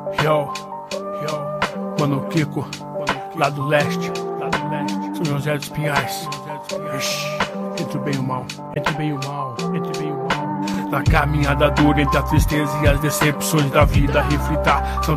Yo, Mano Kiko, lá do leste, São José dos Pinhais. Entre o bem e o mal, entre o bem e o mal, entre o bem e o mal. Na caminhada dura entre a tristeza e as decepções da vida, reflitar são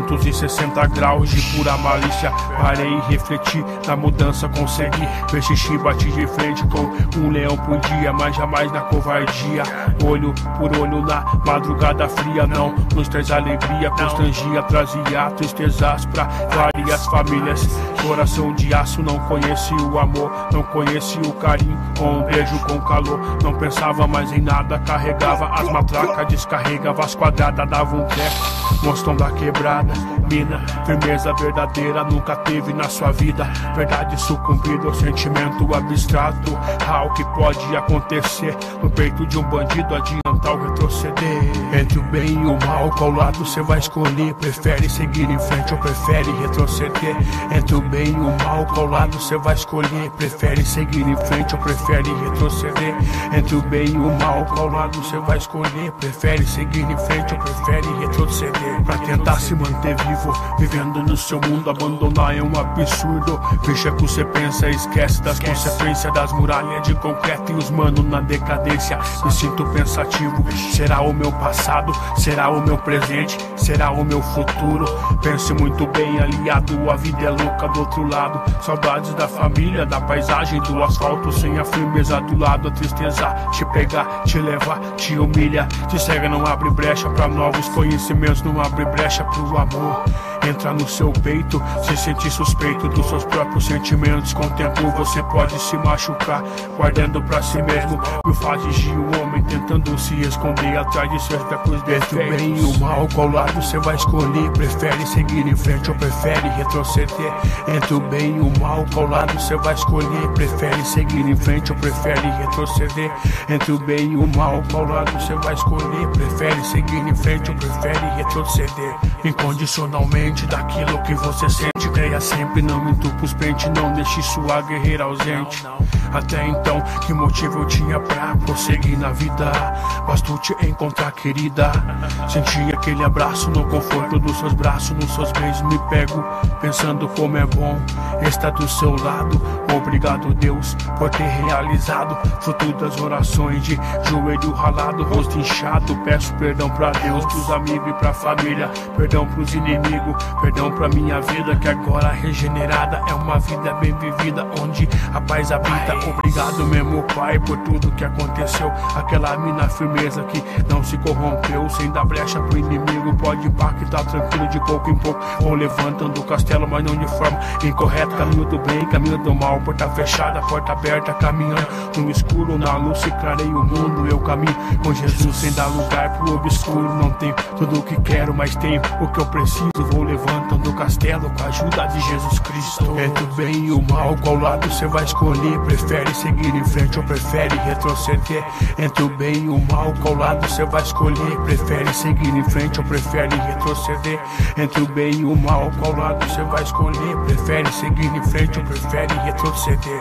360 graus de pura malícia. Parei e refleti, na mudança consegui ver xixi, bati de frente com um leão por dia, mas jamais na covardia. Olho por olho na madrugada fria, não nos traz alegria, constrangia, trazia tristezas pra várias famílias. Coração de aço, não conheci o amor, não conheci o carinho, com um beijo, com calor. Não pensava mais em nada, carregava as matracas, descarregava as quadradas, dava um treco, monstrão da quebrada. Mina, firmeza verdadeira nunca teve na sua vida. Verdade sucumbida ao sentimento abstrato. O que pode acontecer no peito de um bandido, adiantar ou retroceder? Entre o bem e o mal, qual lado você vai escolher? Prefere seguir em frente ou prefere retroceder? Entre o bem e o mal, qual lado você vai escolher? Prefere seguir em frente ou prefere retroceder? Entre o bem e o mal, qual lado você vai escolher? Prefere seguir em frente ou prefere retroceder? Pra tentar se manter vivo, vivendo no seu mundo, abandonar é um absurdo. Fecha que você pensa, esquece das consequências das muralhas de concreto e os mano na decadência. Me sinto pensativo, será o meu passado? Será o meu presente? Será o meu futuro? Pense muito bem, aliado, a vida é louca do outro lado. Saudades da família, da paisagem, do asfalto, sem a firmeza do lado. A tristeza te pegar, te levar, te humilha, te cega, não abre brecha pra novos conhecimentos, não abre brecha pro amor. Entra no seu peito, se sentir suspeito dos seus próprios sentimentos. Com o tempo você pode se machucar, guardando pra si mesmo mil fases de um homem, tentando se esconder atrás de seus próprios defeitos. Entre o bem e o mal, qual lado você vai escolher? Prefere seguir em frente ou prefere retroceder? Entre o bem e o mal, qual lado você vai escolher? Prefere seguir em frente ou prefere retroceder? Entre o bem e o mal, qual lado você vai escolher? Prefere seguir em frente ou prefere retroceder? Incondicionalmente daquilo que você sente, creia sempre, não entupa os pentes, não deixe sua guerreira ausente. Até então, que motivo eu tinha pra prosseguir na vida? Bastou te encontrar, querida. Senti aquele abraço no conforto dos seus braços, nos seus beijos me pego, pensando como é bom estar do seu lado. Obrigado, Deus, por ter realizado fruto das orações de joelho ralado, rosto inchado. Peço perdão pra Deus, pros amigos e pra família, perdão pros inimigos, perdão pra minha vida, que agora regenerada é uma vida bem vivida, onde a paz habita. Obrigado mesmo, Pai, por tudo que aconteceu. Aquela mina firmeza que não se corrompeu, sem dar brecha pro inimigo, pode impactar tranquilo de pouco em pouco. Vou levantando o castelo, mas não de forma incorreta. Caminho do bem, caminho do mal, porta fechada, porta aberta, caminhando no escuro, na luz se clarei o mundo. Eu caminho com Jesus sem dar lugar pro obscuro. Não tenho tudo o que quero, mas tenho o que eu preciso. Vou levantando o castelo com a ajuda de Jesus Cristo. Entre o bem e o mal, qual lado você vai escolher? Prefere seguir em frente ou prefere retroceder? Entre o bem e o mal, qual lado você vai escolher? Prefere seguir em frente ou prefere retroceder? Entre o bem e o mal, qual lado você vai escolher? Prefere seguir em frente ou prefere retroceder?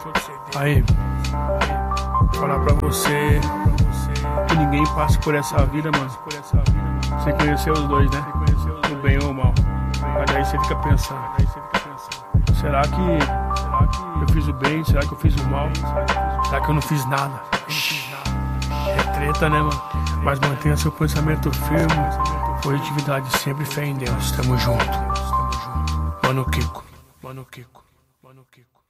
Aí, falar pra você que ninguém passa por essa vida, mano. Você conheceu os dois, né? O bem ou o mal. Mas daí você fica pensando, será que eu fiz o bem? Será que eu fiz o mal? Será que eu não fiz nada? É treta, né, mano? Mas mantenha seu pensamento firme, positividade sempre, fé em Deus. Tamo junto. Mano Kiko, Mano Kiko, Mano Kiko.